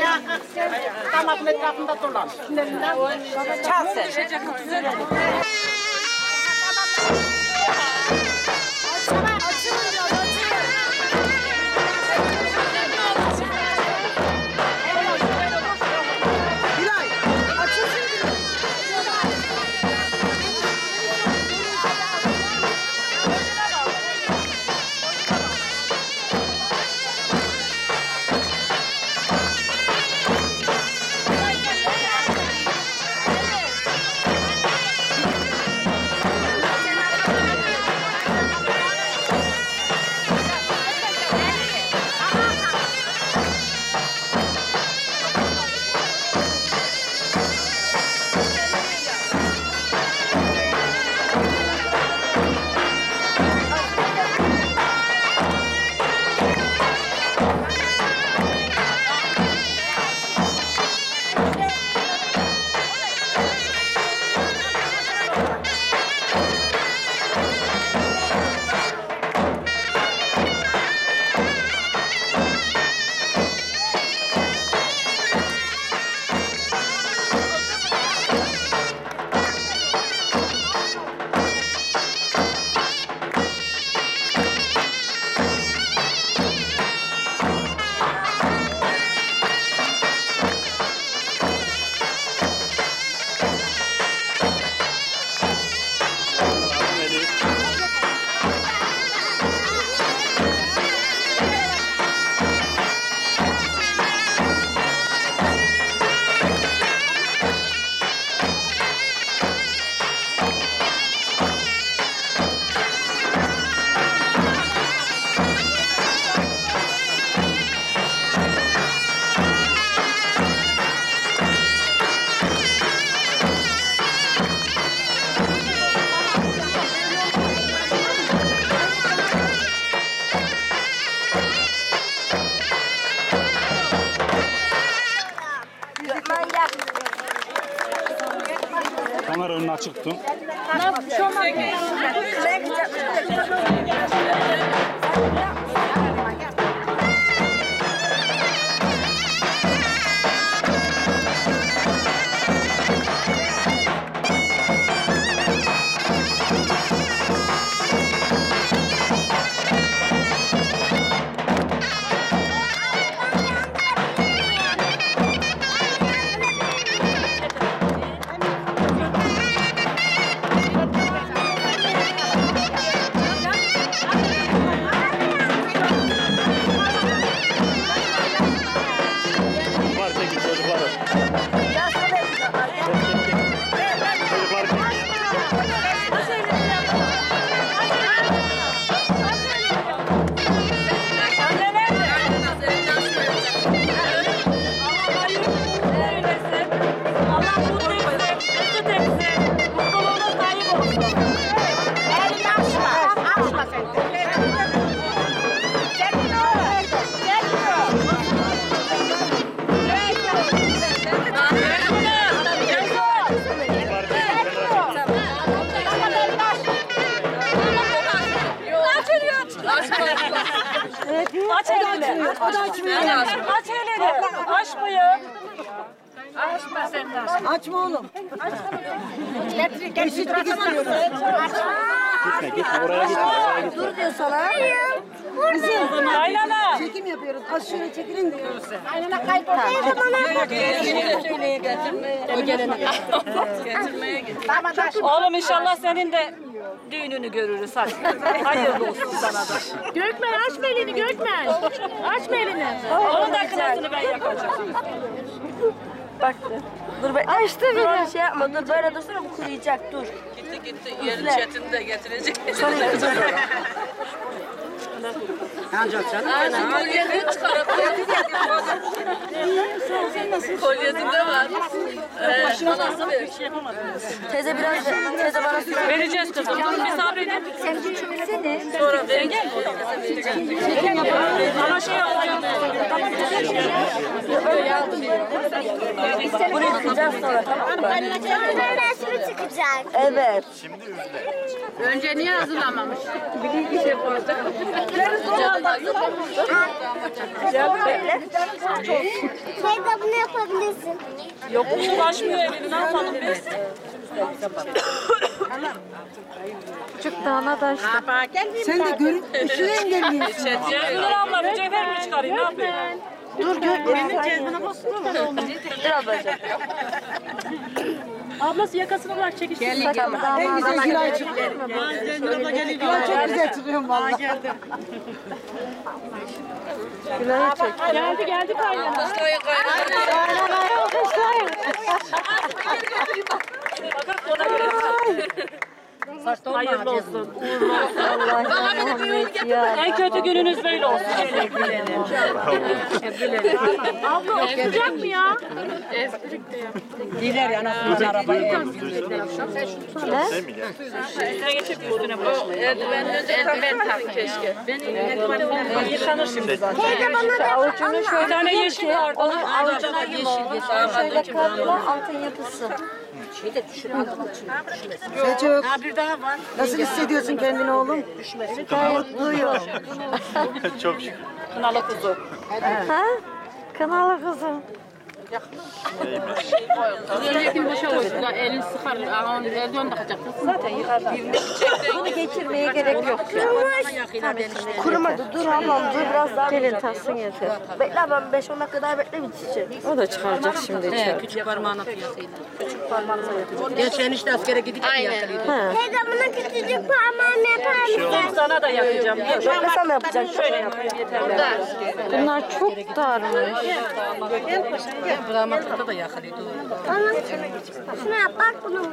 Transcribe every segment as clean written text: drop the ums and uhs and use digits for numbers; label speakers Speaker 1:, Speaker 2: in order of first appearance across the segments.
Speaker 1: Damatın etrafında dolan. Çal sen.
Speaker 2: Kamera önünü açık tutun.
Speaker 1: Aç elini. Aç elini. Açmıyor. Açma sen de.
Speaker 3: Açma oğlum.
Speaker 1: Geçit istiyoruz.
Speaker 2: Gitme oraya gitme.
Speaker 3: Dur diyor sana.
Speaker 1: Kızım. Aynana.
Speaker 3: Çekim yapıyoruz. Az şöyle çekilin diyoruz.
Speaker 1: Aynana kayboldu. Oğlum inşallah senin de düğününü görürüz hadi. Hayırlı olsun sana da.
Speaker 4: Gökmen açma elini Gökmen. Açma elini.
Speaker 1: Onun da kınasını ben yapacağım.
Speaker 3: Bak dur ben açtı bir şey yapma. Dur böyle dursana bu kuruyacak dur.
Speaker 5: Gitti yerin çetini de getirecek. Aynen kolyeni çıkarıp kolyesinde var. Anası verir.
Speaker 3: Teyze biraz teyze bana su ver.
Speaker 1: Vereceğiz kızım. Bir sabredin.
Speaker 3: Sen bir çöksene.
Speaker 5: Sonra verir.
Speaker 1: Ama şey olacak.
Speaker 3: Burayı sıkacağız sonra tamam mı?
Speaker 6: Böyle resmi çıkacak.
Speaker 3: Evet.
Speaker 2: Şimdi üfle.
Speaker 4: Önce niye hazırlamamış?
Speaker 6: Teyze bunu yapabilirsin.
Speaker 1: Yok ulaşmıyor elini ne yapalım biz?
Speaker 7: Sen de görün. Üşüne engelliyorsun.
Speaker 1: Cevher abla mücevher mi çıkarayım ne yapayım?
Speaker 3: Dur ablacığım.
Speaker 4: Ablası yakasını bırak çekişsin.
Speaker 7: En güzel Gülay çıkıyor. Gülay çok güzel çıkıyor valla.
Speaker 4: Geldi kaynana.
Speaker 5: Kıstayı kaynatın.
Speaker 1: Hayırlı olsun, uğurlu olsun. En kötü gününüz böyle olsun.
Speaker 4: Abla oturacak mı ya?
Speaker 1: Üstüne geçip üstüne bulaşmayın.
Speaker 5: Eldiven takın keşke.
Speaker 1: Yıkanır şimdi zaten.
Speaker 6: Teyze bana
Speaker 3: Avucunu
Speaker 1: Bir
Speaker 3: şöyle
Speaker 1: tane yeşil vardı.
Speaker 3: onun avucuna yeşil şöyle katla altın yapısı.
Speaker 7: Selçuk. Nasıl hissediyorsun kendini oğlum?
Speaker 3: Gayet duyuyor.
Speaker 1: Kınalı kuzu.
Speaker 3: Ha? Kınalı kızım.
Speaker 4: Önceki boşa koydular. Elini sıkar. Ağın eldiven takacak.
Speaker 1: Zaten yıkarlar.
Speaker 3: Bunu geçirmeye gerek yok. Kurumadı. Dur ablam dur biraz daha. Gelin taksın yeter. Bekle ben 5-10 dakika daha bekle bitecek. O da çıkaracak şimdi içeri.
Speaker 5: Küçük parmağına kıyasıyla.
Speaker 7: Geçen işte askere gidip
Speaker 6: teyze bana küçücük parmağını yapar mısın?
Speaker 1: Sana da yapacağım.
Speaker 3: Bekle sana yapacak.
Speaker 1: Şöyle yapayım yeter.
Speaker 3: Bunlar çok darmış.
Speaker 5: Damatlıkta da yakalıydı.
Speaker 6: Bana şunu yap bak bunu.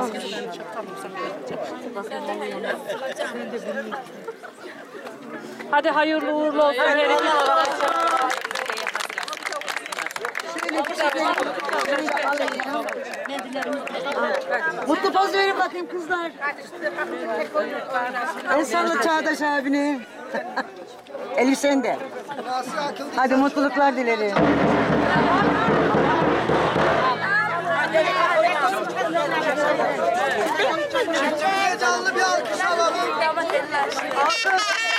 Speaker 1: Hadi hayırlı uğurlu olsun.
Speaker 7: Mutlu poz verin bakayım kızlar. El salla Çağdaş abine. Elif sen de. Hadi mutluluklar dilerim.
Speaker 6: Canlı bir alkış alalım.